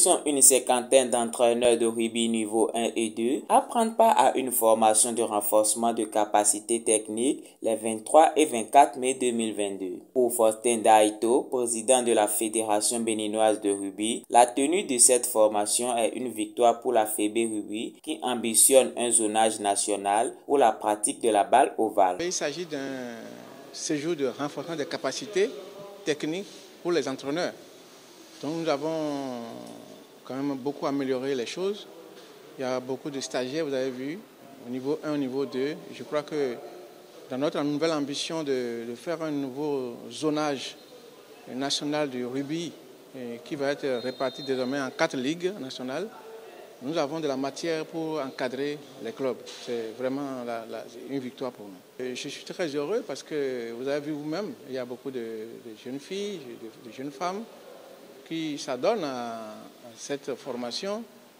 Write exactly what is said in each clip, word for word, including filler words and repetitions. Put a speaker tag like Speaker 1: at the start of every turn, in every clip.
Speaker 1: sont une cinquantaine d'entraîneurs de rugby niveau un et deux à prendre part à une formation de renforcement de capacités techniques les vingt-trois et vingt-quatre mai deux mille vingt-deux. Pour Faustin Daito, président de la Fédération béninoise de rugby, la tenue de cette formation est une victoire pour la F E B Rugby qui ambitionne un zonage national pour la pratique de la balle ovale.
Speaker 2: Il s'agit d'un séjour de renforcement des capacités techniques pour les entraîneurs. Donc nous avons quand même beaucoup amélioré les choses. Il y a beaucoup de stagiaires, vous avez vu, au niveau un, au niveau deux. Je crois que dans notre nouvelle ambition de, de faire un nouveau zonage national du rugby qui va être réparti désormais en quatre ligues nationales, nous avons de la matière pour encadrer les clubs. C'est vraiment la, la, une victoire pour nous. Et je suis très heureux parce que vous avez vu vous-même, il y a beaucoup de, de jeunes filles, de, de jeunes femmes qui s'adonnent à, à cette formation.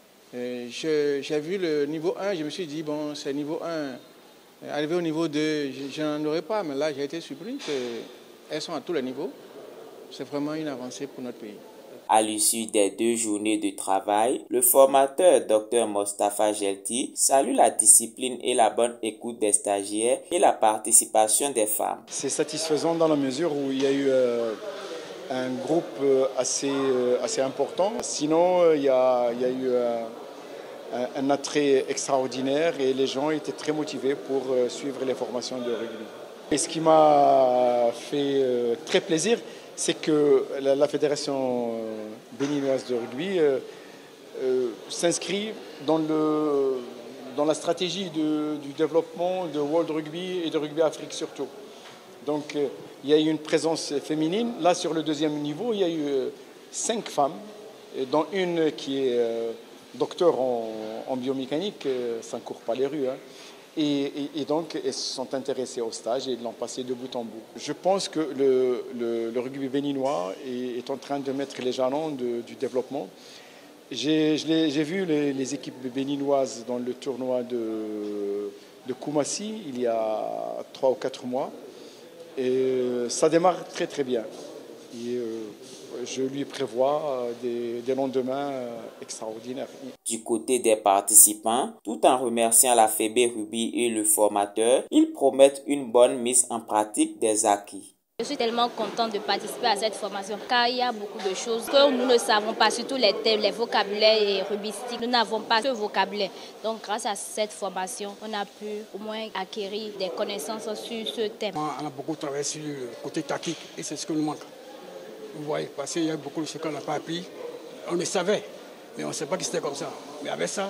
Speaker 2: J'ai vu le niveau un, je me suis dit, bon, c'est niveau un. Arrivé au niveau deux, je, je n'en aurais pas, mais là, j'ai été surpris qu'elles sont à tous les niveaux. C'est vraiment une avancée pour notre pays.
Speaker 1: À l'issue des deux journées de travail, le formateur Dr Mostafa Jelti salue la discipline et la bonne écoute des stagiaires et la participation des femmes.
Speaker 3: C'est satisfaisant dans la mesure où il y a eu euh, un groupe assez, euh, assez important. Sinon, euh, il, y a, il y a eu euh, un, un attrait extraordinaire et les gens étaient très motivés pour euh, suivre les formations de rugby. Et ce qui m'a fait euh, très plaisir, c'est que la, la Fédération béninoise de rugby euh, euh, s'inscrit dans, le, dans la stratégie de, du développement de World Rugby et de Rugby Afrique surtout. Donc euh, il y a eu une présence féminine. Là, sur le deuxième niveau, il y a eu euh, cinq femmes, dont une qui est euh, docteur en, en biomécanique, euh, ça ne court pas les rues. Hein. Et, et, et donc, elles se sont intéressées au stage et l'ont passé de bout en bout. Je pense que le, le, le rugby béninois est, est en train de mettre les jalons de, du développement. J'ai vu les, les équipes béninoises dans le tournoi de, de Koumassi il y a trois ou quatre mois. Et ça démarre très très bien. Et, euh, je lui prévois des, des lendemains extraordinaires.
Speaker 1: Du côté des participants, tout en remerciant la F E B Rugby et le formateur, ils promettent une bonne mise en pratique des acquis.
Speaker 4: Je suis tellement contente de participer à cette formation car il y a beaucoup de choses que nous ne savons pas, surtout les thèmes, les vocabulaires et rugbystiques. Nous n'avons pas ce vocabulaire. Donc grâce à cette formation, on a pu au moins acquérir des connaissances sur ce thème.
Speaker 5: On a beaucoup travaillé sur le côté tactique et c'est ce que nous manque. Vous voyez, parce qu'il y a beaucoup de choses qu'on n'a pas appris. On le savait, mais on ne sait pas que c'était comme ça. Mais avec ça,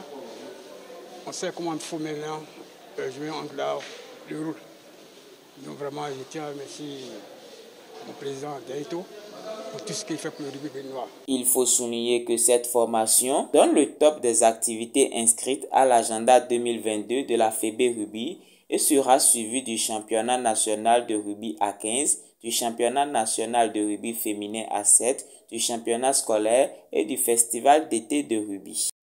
Speaker 5: on sait comment il faut maintenant jouer entre l'art et le rôle. Donc vraiment, je tiens à remercier mon président Daito pour tout ce qu'il fait pour le rugby béninois.
Speaker 1: Il faut souligner que cette formation donne le top des activités inscrites à l'agenda deux mille vingt-deux de la F E B Rugby et sera suivie du championnat national de rugby à quinze, du championnat national de rugby féminin à sept, du championnat scolaire et du festival d'été de rugby.